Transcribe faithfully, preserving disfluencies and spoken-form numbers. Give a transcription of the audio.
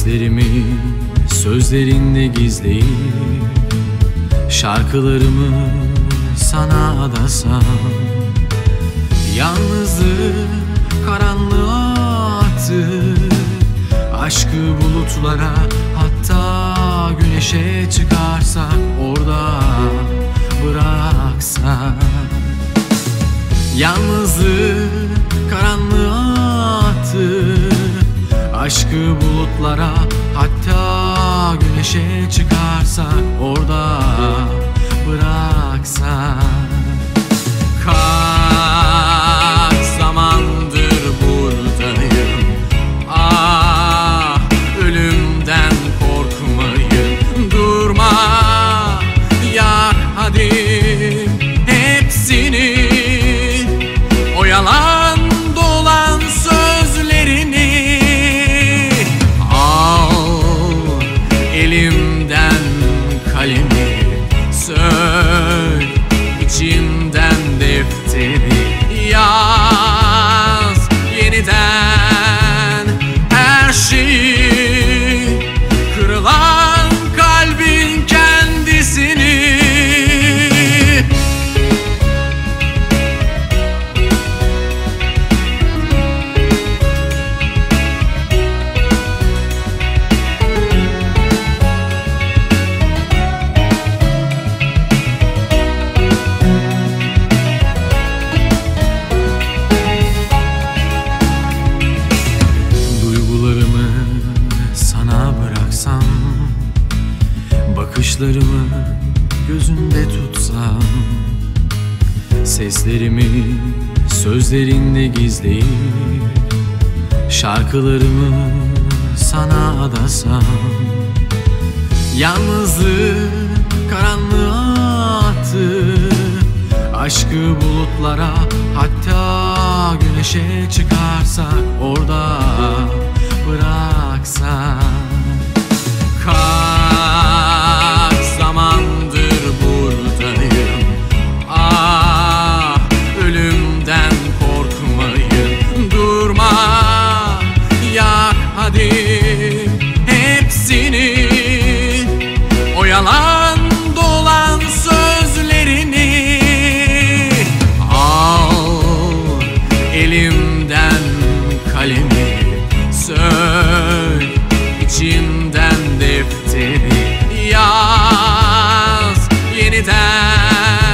Seslerimi sözlerinle gizleyip şarkılarımı sana adasam, yalnızlık karanlığa atıp aşkı bulutlara, hatta güneşe çıkarsak, orada bıraksak. Yalnızlık karanlığa atıp aşkı bulutlara, hatta güneşe çıkarsak, orada bıraksak. Kaç zamandır buradayım, ah ölümden korkmayın. Durma, yak hadi hepsini, o yalan dolan sözlerini. Al elimden kalemi, sök içimden defteri, yaz yeniden her şeyi, kırılan kalbin kendisini. Bakışlarımı gözünde tutsam, seslerimi sözlerinle gizleyip şarkılarımı sana adasam, yalnızlık karanlığa atıp aşkı bulutlara, hatta güneşe çıkarsak, orada bıraksak. Kaç zamandır buradayım, ah ölümden korkmayın. Durma, yak hadi hepsini, o yalan dolan sözlerini. Al elimden kalemi, sök içimden defteri, yaz yeniden